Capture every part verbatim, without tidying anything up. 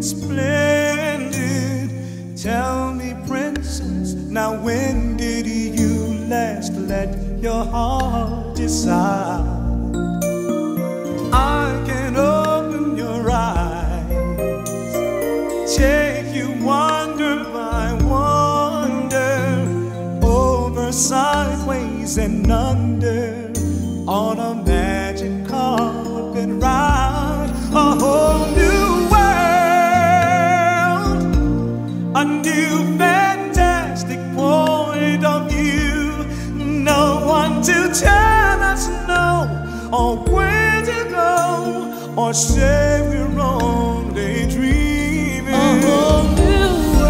splendid. Tell me, princess, now when did you last let your heart decide? I can open your eyes, take you wonder by wonder, over, sideways, and under, on a magic carpet ride. A whole new world, a new fantastic point of view. No one to tell us no, or where to go, or say we're only dreaming. A whole new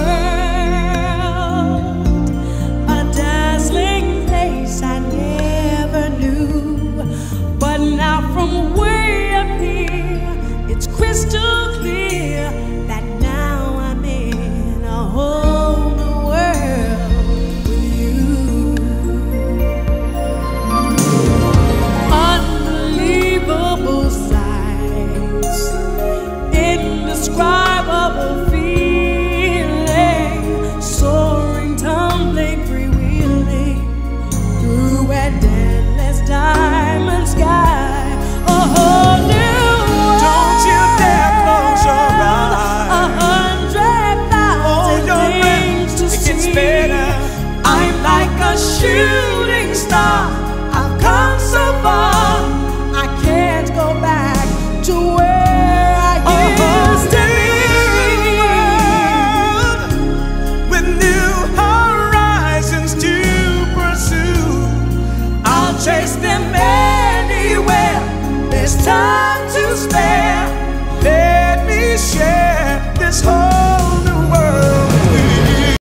world, a dazzling place I never knew. But now from way up here, it's crystal clear that now I'm in a whole new world with you. Unbelievable sights, indescribable feeling, soaring, tumbling, freewheeling through an endless diamond sky. A whole new world. Don't you dare close your eyes. A hundred thousand things to see. It gets better. I'm like a shooting star. I've come so far, I can't go back to where I used to be. With new horizons to pursue, I'll chase them anywhere. There's time to spare. let me share this whole